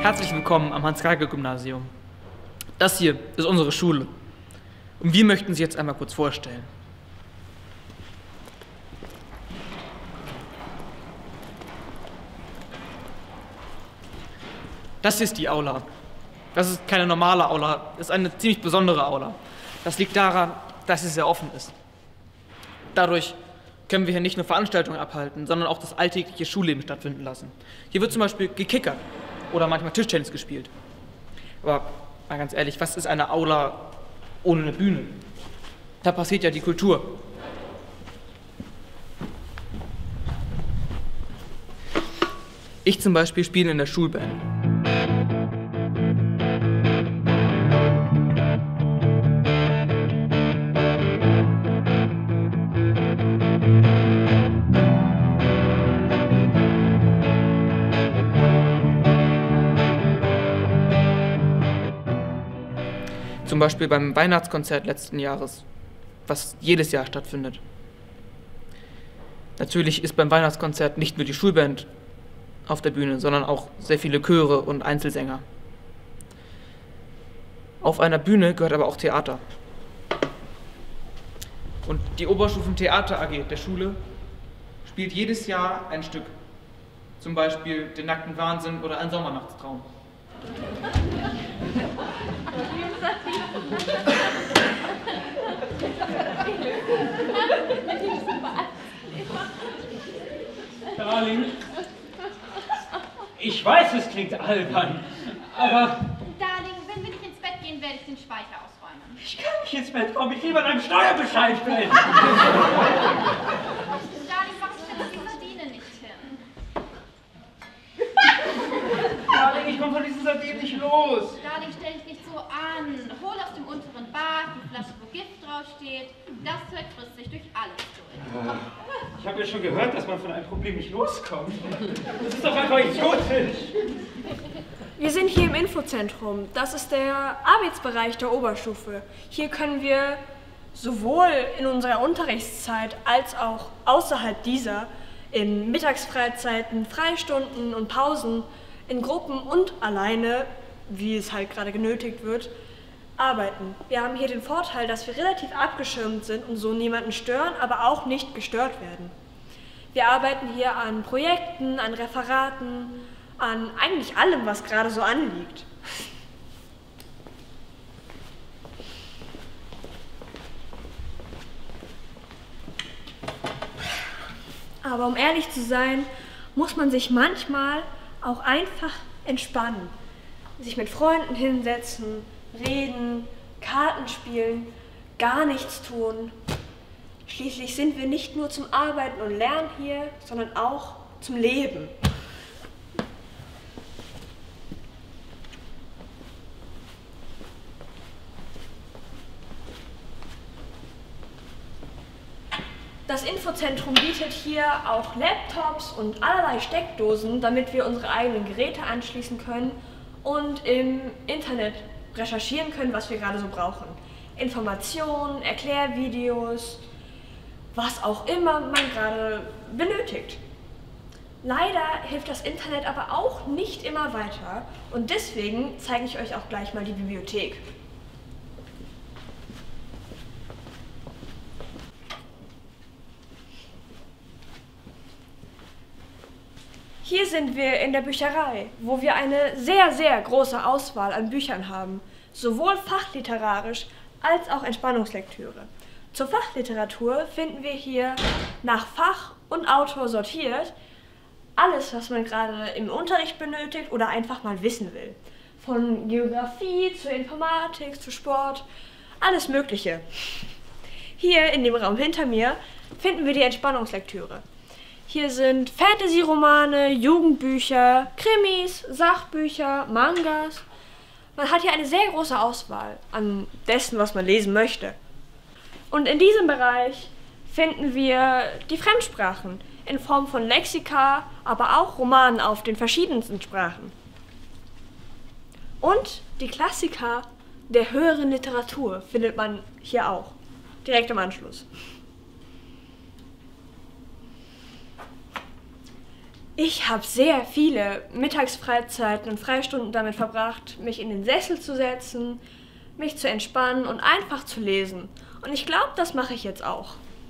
Herzlich willkommen am Hans-Geigel-Gymnasium. Das hier ist unsere Schule und wir möchten sie jetzt einmal kurz vorstellen. Das hier ist die Aula. Das ist keine normale Aula, das ist eine ziemlich besondere Aula. Das liegt daran, dass sie sehr offen ist. Dadurch können wir hier nicht nur Veranstaltungen abhalten, sondern auch das alltägliche Schulleben stattfinden lassen. Hier wird zum Beispiel gekickert oder manchmal Tischtennis gespielt. Aber mal ganz ehrlich, was ist eine Aula ohne eine Bühne? Da passiert ja die Kultur. Ich zum Beispiel spiele in der Schulband. Zum Beispiel beim Weihnachtskonzert letzten Jahres, was jedes Jahr stattfindet. Natürlich ist beim Weihnachtskonzert nicht nur die Schulband auf der Bühne, sondern auch sehr viele Chöre und Einzelsänger. Auf einer Bühne gehört aber auch Theater. Und die Oberstufen-Theater AG der Schule spielt jedes Jahr ein Stück. Zum Beispiel Den nackten Wahnsinn oder Ein Sommernachtstraum. Darling, ich weiß, es klingt albern, aber... Darling, wenn wir nicht ins Bett gehen, werde ich den Speicher ausräumen. Ich kann nicht ins Bett kommen, ich will bei deinem Steuerbescheid bin. Darling, warum stellst du die Sardine nicht hin? Darling, ich komme von diesen Sardinen nicht los. Darling, stell dich nicht so an. Hol aus dem unteren Bad die Flasche, wo Gift draufsteht. Das Zeug frisst sich durch alles durch. Ich habe ja schon gehört, dass man von einem Problem nicht loskommt. Das ist doch einfach idiotisch. Wir sind hier im Infozentrum. Das ist der Arbeitsbereich der Oberstufe. Hier können wir sowohl in unserer Unterrichtszeit als auch außerhalb dieser in Mittagsfreizeiten, Freistunden und Pausen in Gruppen und alleine, wie es halt gerade genötigt wird, arbeiten. Wir haben hier den Vorteil, dass wir relativ abgeschirmt sind und so niemanden stören, aber auch nicht gestört werden. Wir arbeiten hier an Projekten, an Referaten, an eigentlich allem, was gerade so anliegt. Aber um ehrlich zu sein, muss man sich manchmal auch einfach entspannen. Sich mit Freunden hinsetzen, reden, Karten spielen, gar nichts tun. Schließlich sind wir nicht nur zum Arbeiten und Lernen hier, sondern auch zum Leben. Das Infozentrum bietet hier auch Laptops und allerlei Steckdosen, damit wir unsere eigenen Geräte anschließen können und im Internet recherchieren können, was wir gerade so brauchen. Informationen, Erklärvideos, was auch immer man gerade benötigt. Leider hilft das Internet aber auch nicht immer weiter und deswegen zeige ich euch auch gleich mal die Bibliothek. Hier sind wir in der Bücherei, wo wir eine sehr, sehr große Auswahl an Büchern haben, sowohl fachliterarisch als auch Entspannungslektüre. Zur Fachliteratur finden wir hier nach Fach und Autor sortiert alles, was man gerade im Unterricht benötigt oder einfach mal wissen will. Von Geografie zur Informatik, zu Sport, alles Mögliche. Hier in dem Raum hinter mir finden wir die Entspannungslektüre. Hier sind Fantasy-Romane, Jugendbücher, Krimis, Sachbücher, Mangas. Man hat hier eine sehr große Auswahl an dessen, was man lesen möchte. Und in diesem Bereich finden wir die Fremdsprachen in Form von Lexika, aber auch Romanen auf den verschiedensten Sprachen. Und die Klassiker der höheren Literatur findet man hier auch, direkt im Anschluss. Ich habe sehr viele Mittagsfreizeiten und Freistunden damit verbracht, mich in den Sessel zu setzen, mich zu entspannen und einfach zu lesen. Und ich glaube, das mache ich jetzt auch.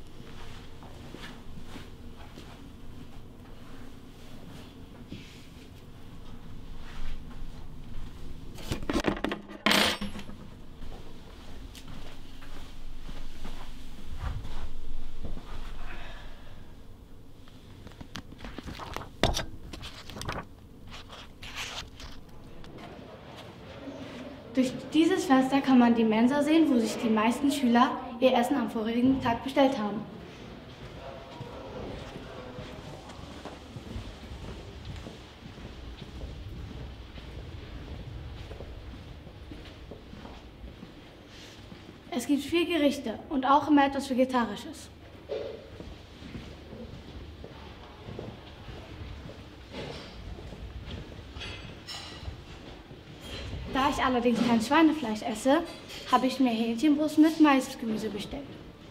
Durch dieses Fenster kann man die Mensa sehen, wo sich die meisten Schüler ihr Essen am vorigen Tag bestellt haben. Es gibt 4 Gerichte und auch immer etwas Vegetarisches. Da ich allerdings kein Schweinefleisch esse, habe ich mir Hähnchenbrust mit Maisgemüse bestellt.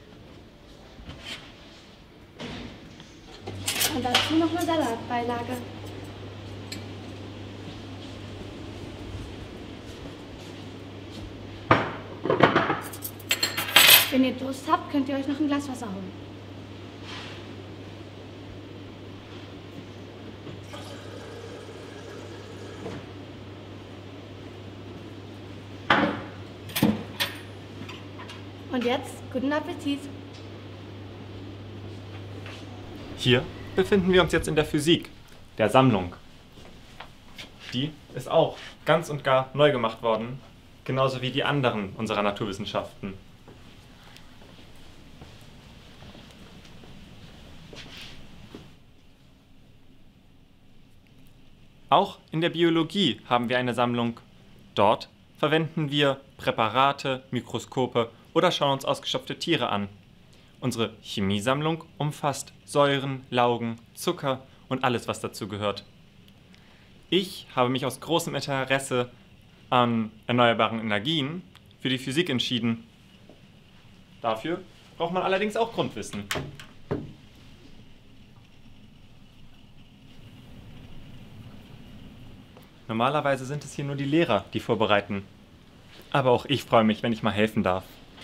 Und dazu noch eine Salatbeilage. Wenn ihr Durst habt, könnt ihr euch noch ein Glas Wasser holen. Und jetzt guten Appetit! Hier befinden wir uns jetzt in der Physik, der Sammlung. Die ist auch ganz und gar neu gemacht worden, genauso wie die anderen unserer Naturwissenschaften. Auch in der Biologie haben wir eine Sammlung. Dort verwenden wir Präparate, Mikroskope oder schauen uns ausgestopfte Tiere an. Unsere Chemiesammlung umfasst Säuren, Laugen, Zucker und alles, was dazu gehört. Ich habe mich aus großem Interesse an erneuerbaren Energien für die Physik entschieden. Dafür braucht man allerdings auch Grundwissen. Normalerweise sind es hier nur die Lehrer, die vorbereiten. Aber auch ich freue mich, wenn ich mal helfen darf.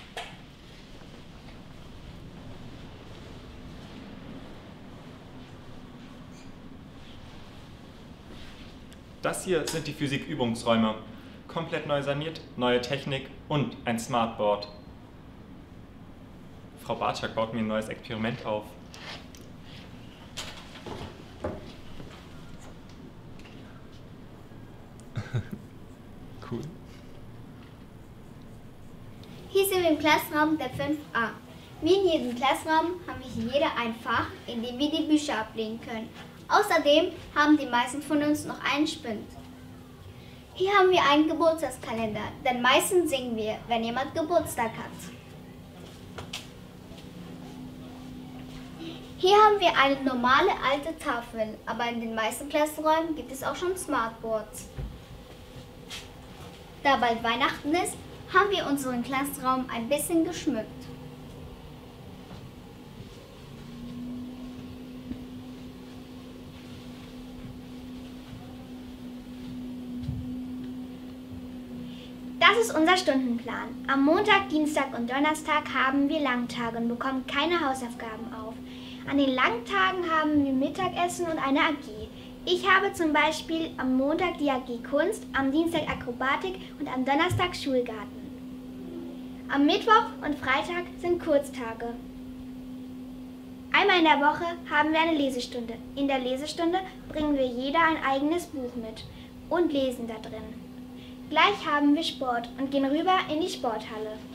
Das hier sind die Physikübungsräume. Komplett neu saniert, neue Technik und ein Smartboard. Frau Bartschak baut mir ein neues Experiment auf. Cool. Hier sind wir im Klassenraum der 5a. Wie in jedem Klassenraum haben wir hier jeder ein Fach, in dem wir die Bücher ablegen können. Außerdem haben die meisten von uns noch einen Spind. Hier haben wir einen Geburtstagskalender, denn meistens singen wir, wenn jemand Geburtstag hat. Hier haben wir eine normale alte Tafel, aber in den meisten Klassenräumen gibt es auch schon Smartboards. Da bald Weihnachten ist, haben wir unseren Klassenraum ein bisschen geschmückt. Das ist unser Stundenplan. Am Montag, Dienstag und Donnerstag haben wir Langtage und bekommen keine Hausaufgaben auf. An den Langtagen haben wir Mittagessen und eine AG. Ich habe zum Beispiel am Montag die AG Kunst, am Dienstag Akrobatik und am Donnerstag Schulgarten. Am Mittwoch und Freitag sind Kurztage. Einmal in der Woche haben wir eine Lesestunde. In der Lesestunde bringen wir jeder ein eigenes Buch mit und lesen da drin. Gleich haben wir Sport und gehen rüber in die Sporthalle.